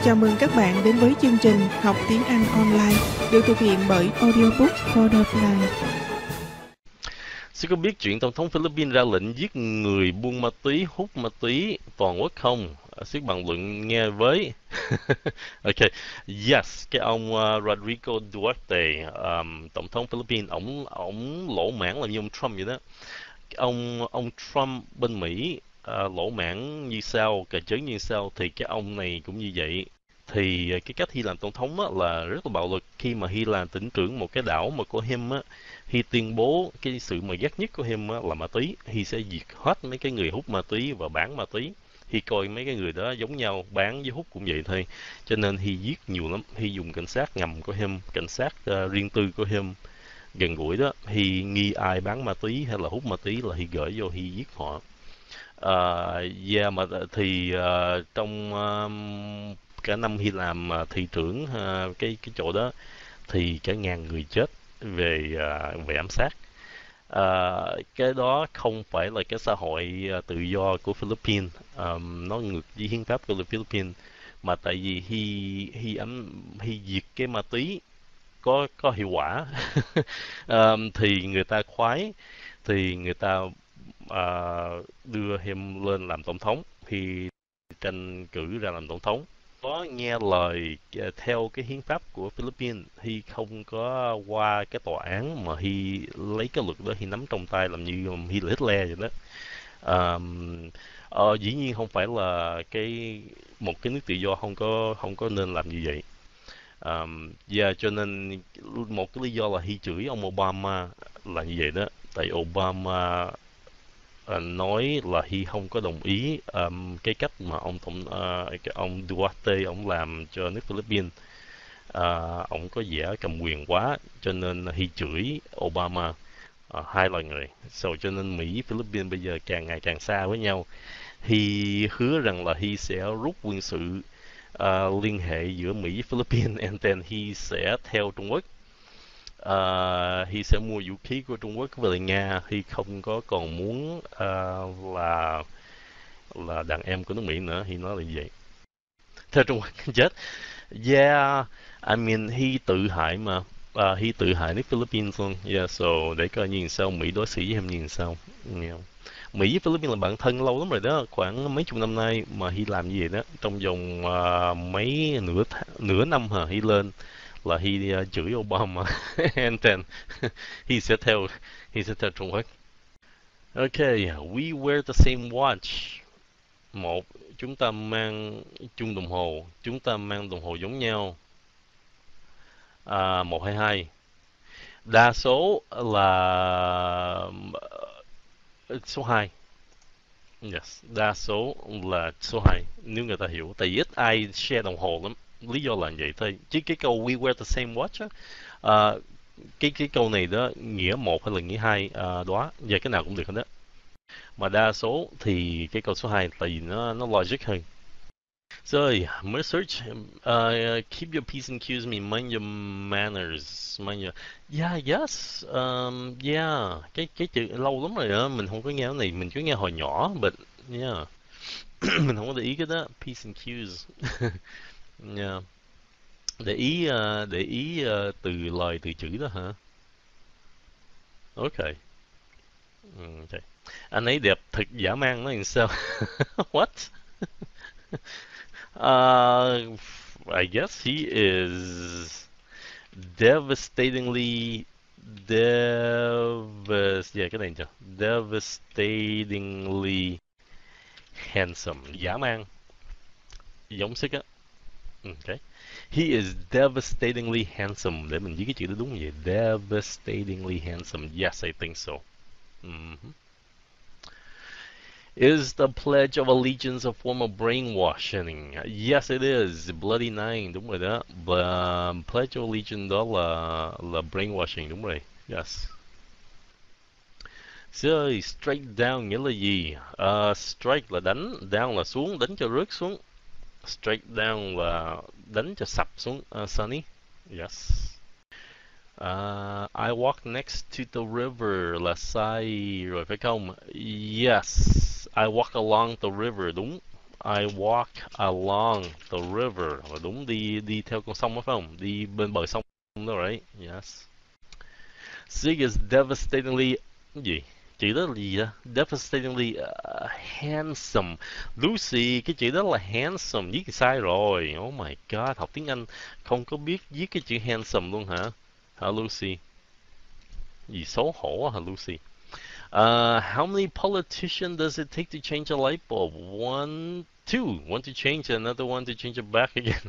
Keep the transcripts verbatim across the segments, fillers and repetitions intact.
Chào mừng các bạn đến với chương trình Học tiếng Anh online được thực hiện bởi Audiobook for the Blind. Sư có biết chuyện Tổng thống Philippines ra lệnh giết người buôn ma túy, hút ma túy toàn quốc không? Sư bàn luận nghe với. Ok, yes, cái ông uh, Rodrigo Duterte, um, Tổng thống Philippines, ổng ổng lỗ mãng làm như ông Trump vậy đó. Ông ông Trump bên Mỹ uh, lỗ mãng như sau, cà chớn như sau, thì cái ông này cũng như vậy. Thì cái cách Hy làm tổng thống á, là rất là bạo lực. Khi mà Hy làm tỉnh trưởng một cái đảo mà của Him á, Hy tuyên bố cái sự mà ghét nhất của Him á, là ma túy. Hy sẽ diệt hết mấy cái người hút ma túy và bán ma túy. Hy coi mấy cái người đó giống nhau, bán với hút cũng vậy thôi. Cho nên Hy giết nhiều lắm. Hy dùng cảnh sát ngầm của Him, cảnh sát uh, riêng tư của Him gần gũi đó. Hy nghi ai bán ma túy hay là hút ma túy là Hy gửi vô Hy giết họ. Uh, yeah, mà thì uh, trong uh, cả năm Hy làm uh, thị trưởng uh, cái cái chỗ đó thì cả ngàn người chết về uh, về ám sát. Uh, cái đó không phải là cái xã hội uh, tự do của Philippines, um, nó ngược với hiến pháp của Philippines, mà tại vì Hy Hy ấm Hy diệt cái ma túy có có hiệu quả. um, thì người ta khoái, thì người ta uh, đưa Him lên làm tổng thống, thì tranh cử ra làm tổng thống. Có nghe lời uh, theo cái hiến pháp của Philippines, Hy không có qua cái tòa án mà Hy lấy cái luật đó Hy nắm trong tay làm như Hy là Hitler vậy đó. Um, uh, dĩ nhiên không phải là cái một cái nước tự do không có không có nên làm như vậy. Um, yeah, cho nên một cái lý do là Hy chửi ông Obama là như vậy đó. Tại Obama uh, nói là Hy không có đồng ý um, cái cách mà ông tổng uh, cái ông Duterte ông làm cho nước Philippines. Uh, ông có vẻ cầm quyền quá, cho nên Hy chửi Obama uh, hai lần rồi. So, cho nên Mỹ Philippines bây giờ càng ngày càng xa với nhau. Hy hứa rằng là Hy sẽ rút quân sự uh, liên hệ giữa Mỹ với Philippines, and then Hy sẽ theo Trung Quốc. Uh, Hy sẽ mua vũ khí của Trung Quốc về Nga. Hy không có còn muốn uh, là là đàn em của nước Mỹ nữa. Hy nói là như vậy. Theo Trung Quốc chết. Yeah, I mean Hy tự hại mà. Uh, Hy tự hại nước Philippines luôn. Yeah, so để coi như sao Mỹ đối xử với em như sao. Yeah. Mỹ với Philippines là bạn thân lâu lắm rồi đó, khoảng mấy chục năm nay mà Hy làm như vậy đó. Trong vòng uh, mấy nửa th- nửa năm hả, Hy lên là Hy uh, chửi Obama. And then Hy sẽ theo Hy sẽ theo Trung Quốc. Okay, we wear the same watch. Một, chúng ta mang chung đồng hồ. Chúng ta mang đồng hồ giống nhau. À, một hay hai. Đa số là uh, số hai. Yes, đa số là số hai, nếu người ta hiểu. Tại vì ít ai share đồng hồ lắm. Lý do là vậy thôi. Chứ cái câu we wear the same watch á, à, cái cái câu này đó nghĩa một hay là nghĩa hai, à, đó, về cái nào cũng được hết đó. Mà đa số thì cái câu số hai, tại vì nó nó logic hơn. Rồi, mới search, uh, keep your P's and Q's, me mind your manners, mind your... Yeah, yes, um, yeah, cái cái chữ lâu lắm rồi đó, mình không có nghe cái này, mình cứ nghe hồi nhỏ, but yeah, mình không có để ý cái đó, P's and Q's. Yeah. Để ý, uh, để ý uh, từ lời, từ chữ đó hả? Ok. Okay. Anh ấy đẹp thật dã man nói làm sao? What? Uh, I guess he is devastatingly devas yeah, cái này chưa? Devastatingly handsome. Dã man. Giống sức á. Okay. He is devastatingly handsome. Để mình viết cái chữ đó đúng vậy. Devastatingly handsome. Yes, I think so. Mm-hmm. Is the Pledge of Allegiance a form of brainwashing? Yes, it is. Bloody Nine, đúng rồi đó. But, um, Pledge of Allegiance đó là là brainwashing, đúng rồi. Yes. So, strike down nghĩa là gì? Uh, strike là đánh, down là xuống, đánh cho rớt xuống. Strike down là đánh cho sập xuống. Uh, Sunny? Yes. Uh, I walk next to the river là sai rồi phải không? Yes, I walk along the river, đúng. I walk along the river. Và đúng, đi đi theo con sông đó phải không? Đi bên bờ sông đó, right? Yes. Zig is devastatingly cái gì? Chữ đó là gì đó? Devastatingly uh, handsome. Lucy, cái chữ đó là handsome, viết thì sai rồi. Oh my god, học tiếng Anh không có biết viết cái chữ handsome luôn hả? Hả Lucy? Gì xấu hổ hả Lucy? Uh, how many politicians does it take to change a light bulb? One, two. One to change, another one to change it back again.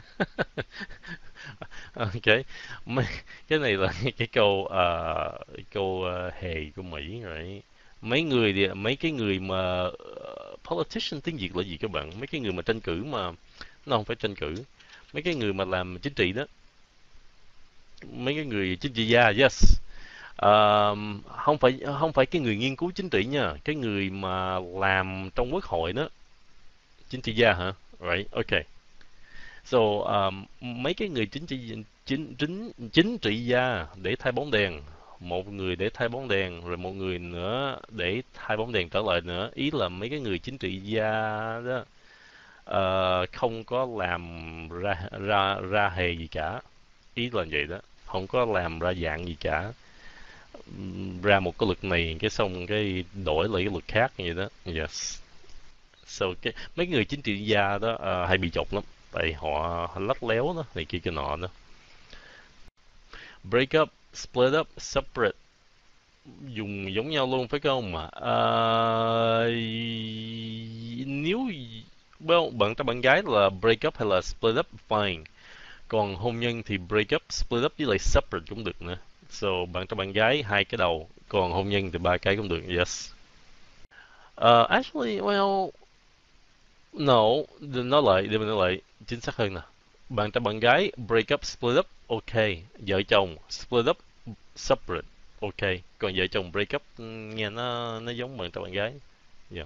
Ok, mấy, cái này là cái câu uh, câu uh, hề của Mỹ, right? Mấy người thì mấy cái người mà uh, politician tiếng Việt là gì các bạn? Mấy cái người mà tranh cử mà nó không phải tranh cử, mấy cái người mà làm chính trị đó, mấy cái người chính trị gia, yes. Ờ, không phải không phải cái người nghiên cứu chính trị nha, cái người mà làm trong quốc hội đó, chính trị gia hả? Right, ok. So um, mấy cái người chính trị chính chính chính trị gia để thay bóng đèn, một người để thay bóng đèn, rồi một người nữa để thay bóng đèn trở lại nữa. Ý là mấy cái người chính trị gia đó ờ, không có làm ra ra ra hề gì cả. Ý là vậy đó, không có làm ra dạng gì cả, ra một cái luật này cái xong cái đổi lại cái luật khác như vậy đó. Yes. So cái mấy người chính trị gia đó uh, hay bị chọc lắm, tại họ, họ lắt léo đó này kia kia nọ đó. Break up, split up, separate, dùng giống nhau luôn phải không mà? Uh, nếu well, bạn trai bạn gái là break up hay là split up fine, còn hôn nhân thì break up, split up với lại separate cũng được nữa. So bạn trai bạn gái hai cái đầu, còn hôn nhân thì ba cái cũng được. Yes. Uh, actually, well, no, nói lại, để mình nói lại chính xác hơn nè. Bạn trai bạn gái break up, split up, ok. Vợ chồng split up, separate, ok. Còn vợ chồng break up nghe nó nó giống bạn trai bạn gái. Yeah.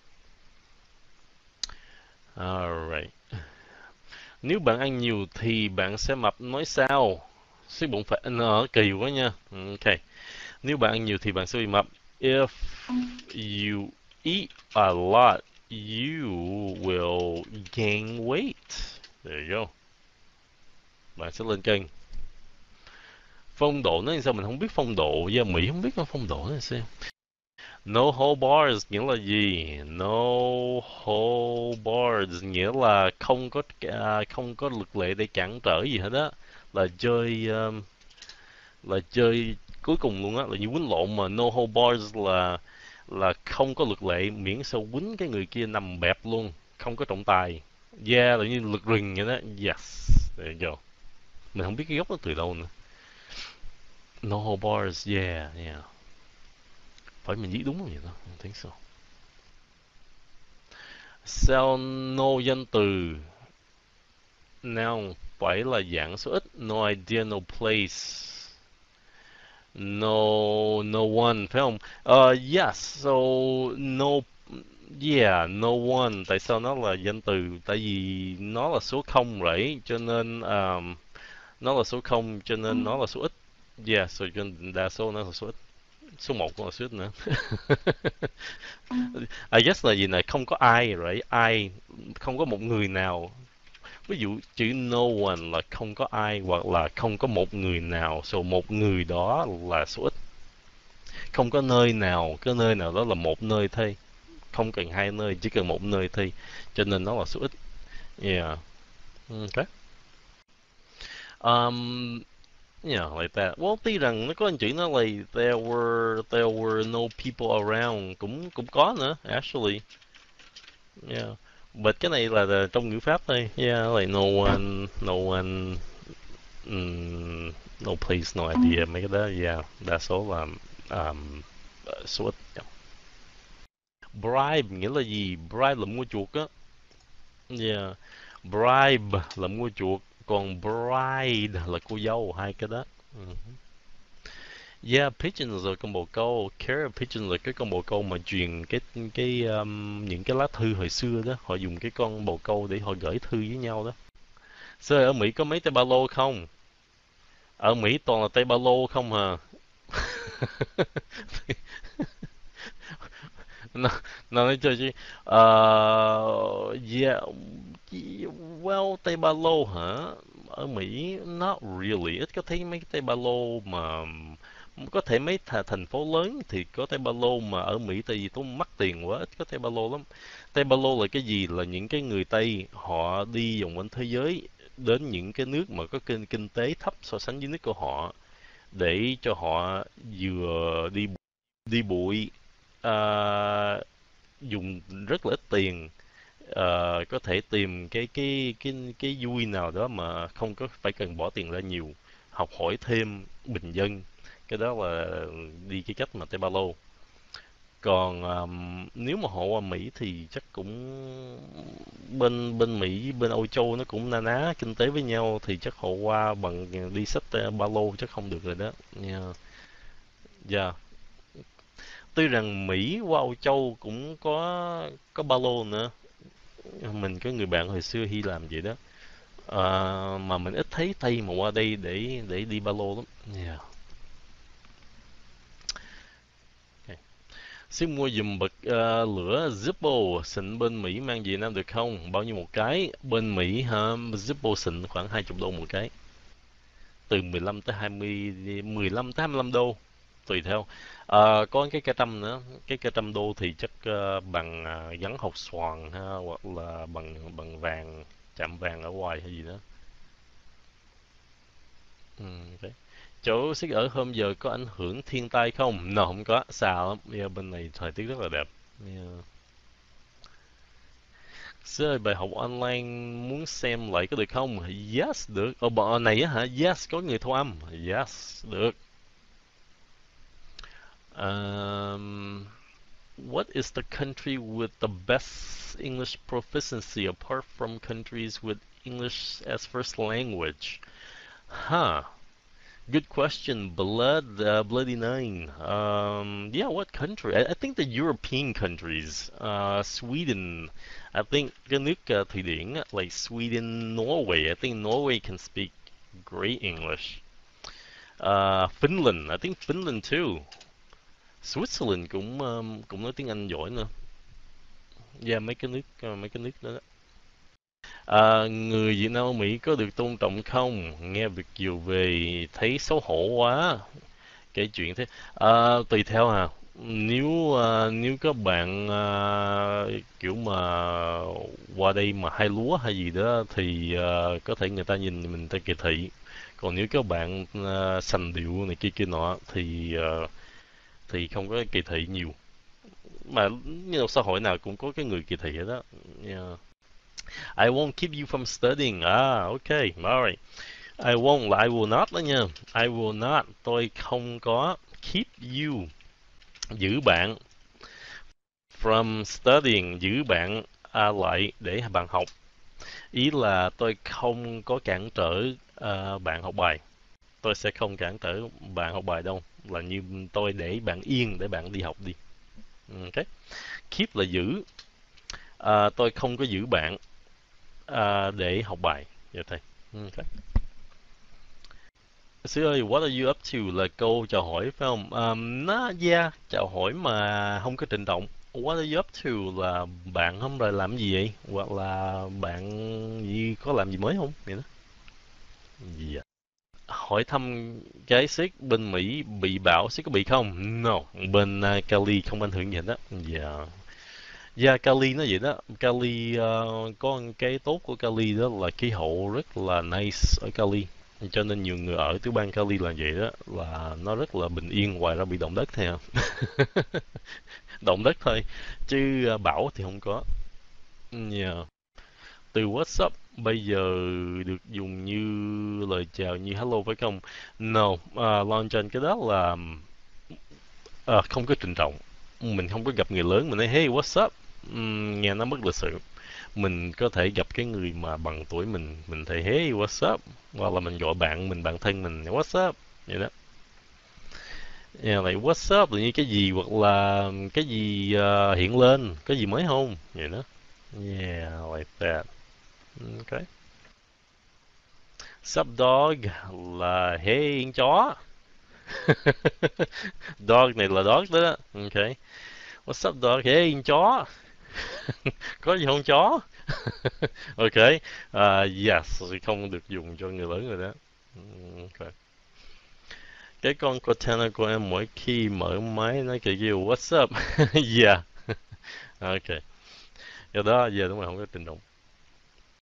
Alright. Nếu bạn ăn nhiều thì bạn sẽ mập, nói sao? Xếp bụng phải nó kỳ quá nha. Ok. Nếu bạn ăn nhiều thì bạn sẽ bị mập. If you eat a lot, you will gain weight. There you go. Bạn sẽ lên cân. Phong độ nó làm sao mình không biết phong độ, với Mỹ không biết nó phong độ nó sao. No hold bars nghĩa là gì? No hold bars nghĩa là không có à, không có luật lệ để cản trở gì hết á. Là chơi um, là chơi cuối cùng luôn á, là như quýnh lộn mà. No hold bars là là không có luật lệ, miễn sao quýnh cái người kia nằm bẹp luôn, không có trọng tài. Yeah, là như luật rừng vậy đó. Yes, there you go. Mình không biết cái gốc nó từ đâu nữa. No hold bars, yeah, yeah. Phải mình viết đúng không vậy đó? I think so. Sao no danh từ noun phải là dạng số ít. No idea, no place, no no one phải không? Uh, yes, so no, yeah, no one. Tại sao nó là danh từ? Tại vì nó là số không right, cho nên um, nó là số không cho nên nó là số ít. Yeah, so cho nên đa số nó là số ít. Số một cũng là số ít nữa. I guess là gì này, không có ai right, ai, không có một người nào. Ví dụ chữ no one là không có ai, hoặc là không có một người nào, so một người đó là số ít. Không có nơi nào, cái nơi nào đó là một nơi thôi, không cần hai nơi, chỉ cần một nơi thôi, cho nên nó là số ít. Yeah. Okay. Um, yeah, like that. Well, tuy rằng nó có anh chữ nó là there were there were no people around, cũng cũng có nữa actually. Yeah. But cái này là, là trong ngữ pháp thôi. Yeah, like no one, no one, um, no place, no idea, mấy cái đó. Yeah, đa số là um, số ít. Yeah. Bribe nghĩa là gì? Bribe là mua chuộc á. Yeah. Bribe là mua chuộc, còn bride là cô dâu, hai cái đó. Uh-huh. Yeah, pigeon là con bồ câu. Carrier pigeon là cái con bồ câu mà truyền cái cái um, những cái lá thư hồi xưa đó, họ dùng cái con bồ câu để họ gửi thư với nhau đó. Sơ ở Mỹ có mấy tay ba lô không? Ở Mỹ toàn là tay ba lô không hả? nó nó nói chơi chứ. Ờ, yeah, well, Tây Ba Lô hả? Ở Mỹ not really, ít có thấy mấy cái Tây Ba Lô mà có thể mấy th thành phố lớn thì có Tây Ba Lô, mà ở Mỹ tại vì tốn mắc tiền quá ít có Tây Ba Lô lắm. Tây Ba Lô là cái gì? Là những cái người Tây họ đi vòng quanh thế giới đến những cái nước mà có kinh kinh tế thấp so sánh với nước của họ, để cho họ vừa đi đi bụi, à, dùng rất là ít tiền, ờ, có thể tìm cái cái cái cái vui nào đó mà không có phải cần bỏ tiền ra nhiều, học hỏi thêm bình dân. Cái đó là đi cái cách mà Tây Ba Lô. Còn ờm, nếu mà họ qua Mỹ thì chắc cũng bên bên Mỹ bên Âu Châu nó cũng na ná kinh tế với nhau, thì chắc họ qua bằng đi xách ờ, ba lô chắc không được rồi đó nha. Dạ. Tuy rằng Mỹ qua Âu Châu cũng có có ba lô nữa. Mình có người bạn hồi xưa Hy làm vậy đó. Ờ, mà mình ít thấy Tây mà qua đây để để đi ba lô lắm. Yeah. Okay. Xin mua giùm bật ờ, lửa Zippo xịn bên Mỹ mang về Việt Nam được không? Bao nhiêu một cái? Bên Mỹ hả? Zippo xịn khoảng hai mươi đô một cái. Từ mười lăm tới hai mươi, mười lăm tới hai mươi lăm đô. Tùy theo. Ờ, có cái cây trăm nữa. Cái cây trăm đô thì chắc ờ, bằng uh, gắn hột xoàn ha, hoặc là bằng bằng vàng, chạm vàng ở ngoài hay gì đó. Ừ, okay. Chỗ Sích ở hôm giờ có ảnh hưởng thiên tai không? No, không có, sao lắm. Yeah, bên này thời tiết rất là đẹp. Yeah. Sếp ơi, bài học online muốn xem lại có được không? Yes, được. Ở bọn này á hả? Yes, có người thu âm. Yes, được. Um, what is the country with the best English proficiency apart from countries with English as first language? Huh. Good question. Blood, uh, Bloody Nine. Um, yeah, what country? I, I think the European countries. Uh, Sweden. I think cái nước uh, Thụy Điển, like Sweden, Norway. I think Norway can speak great English. Uh, Finland. I think Finland too. Switzerland cũng um, cũng nói tiếng Anh giỏi nữa. Yeah, mấy cái nước uh, mấy cái nước đó. À, người Việt Nam ở Mỹ có được tôn trọng không? Nghe việc nhiều về thấy xấu hổ quá. Kể chuyện thế. À, tùy theo à. Nếu à, nếu các bạn à, kiểu mà qua đây mà hay lúa hay gì đó thì à, có thể người ta nhìn mình ta kỳ thị. Còn nếu các bạn à, sành điệu này kia kia nọ thì à, thì không có kỳ thị nhiều. Mà như xã hội nào cũng có cái người kỳ thị hết đó. Yeah. I won't keep you from studying. Ah, okay, alright. I won't là I will not đó nha. I will not. Tôi không có keep you. Giữ bạn. From studying. Giữ bạn à, lại để bạn học. Ý là tôi không có cản trở à, bạn học bài. Tôi sẽ không cản trở bạn học bài đâu. Là như tôi để bạn yên để bạn đi học đi. Okay. Keep là giữ. À, tôi không có giữ bạn à, để học bài. Dạ thầy. Okay. Sư ơi, what are you up to là câu chào hỏi phải không? Um, nó yeah, chào hỏi mà không có trịnh trọng. What are you up to là bạn hôm rồi làm gì vậy? Hoặc là bạn gì có làm gì mới không? Vậy đó. Gì vậy? Hỏi thăm cái Siết bên Mỹ bị bão Siết có bị không? No, bên uh, Cali không ảnh hưởng gì hết đó. Dạ. Yeah, Cali nó vậy đó. Cali uh, có cái tốt của Cali đó là khí hậu rất là nice ở Cali. Cho nên nhiều người ở tiểu bang Cali là vậy đó, là nó rất là bình yên, ngoài ra bị động đất thôi à. Động đất thôi, chứ uh, bão thì không có. Yeah. Từ WhatsApp bây giờ được dùng như lời chào như hello phải không? No, uh, Lon trên cái đó là uh, không có trịnh trọng. Mình không có gặp người lớn mình nói hey what's up, um, nghe nó mất lịch sự. Mình có thể gặp cái người mà bằng tuổi mình, mình thấy hey what's up, hoặc là mình gọi bạn mình, bạn thân mình what's up vậy đó. Yeah, like what's up là như cái gì, hoặc là cái gì uh, hiện lên, có gì mới không vậy đó. Yeah, like that. Okay. Sup dog là hey con chó. Dog này là dog đó. Okay. What's up dog? Hey, con chó. Có gì không chó? Ok. Uh, yes, thì không được dùng cho người lớn rồi đó. Ok. Cái con Cortana của em mỗi khi mở máy nó kiểu kêu what's up. Yeah. Ok. Do đó giờ đúng là không có trình độ.